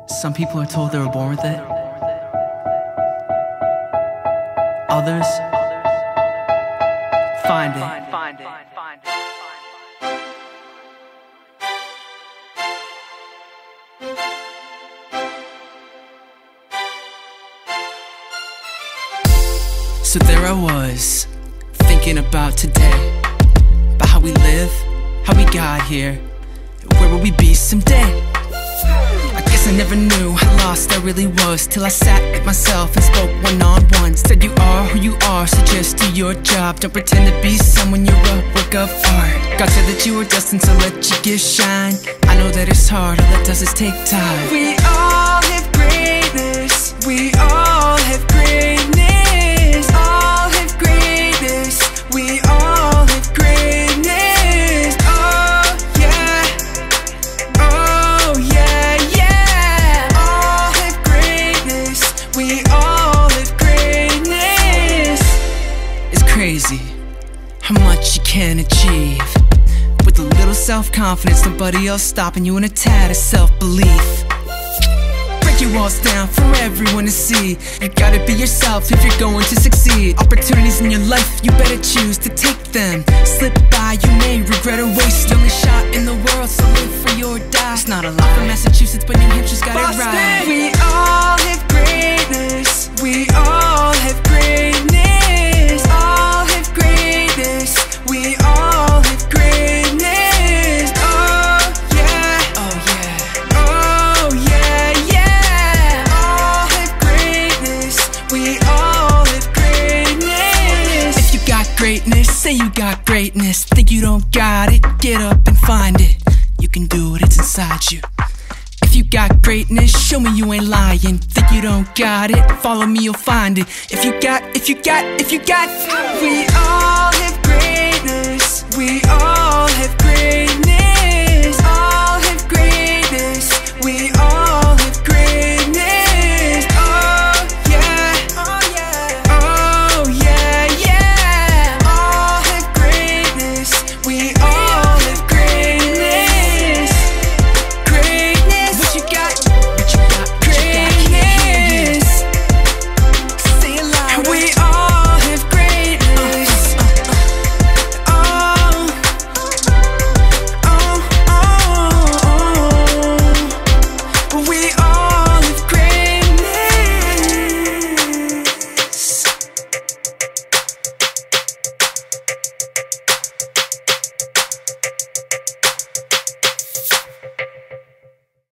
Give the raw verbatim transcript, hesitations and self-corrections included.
Some people are told they were born with it. Others find it. So there I was, thinking about today, about how we live, how we got here, where will we be someday? I guess I never knew how lost I really was, till I sat with myself and spoke one-on-one. Said you are who you are, so just do your job. Don't pretend to be someone, you're a work of art. God said that you were destined to let you give shine. I know that it's hard, all it does is take time. We all have greatness, we all have greatness. All have greatness, we all have greatness. Oh yeah, oh yeah, yeah. All have greatness, we all have greatness. It's crazy how much you can achieve with a little self-confidence, nobody else stopping you, and a tad of self-belief. Break your walls down for everyone to see. You gotta be yourself if you're going to succeed. Opportunities in your life, you better choose to take them. Slip by, you may regret or waste. Only shot in the world, so live free or die. It's not a lot from Massachusetts, but New Hampshire's got Boston. It right. We all have greatness, we all have greatness. All have greatness, we all have greatness. Oh yeah, oh yeah, oh yeah, yeah. All have greatness, we all have greatness. If you got greatness, say you got greatness. Think you don't got it, get up and find it. You can do it, it's inside you. If you got greatness, show me you ain't lying. Think you don't got it, follow me, you'll find it. If you got, if you got, if you got. We all have greatness, we all have greatness.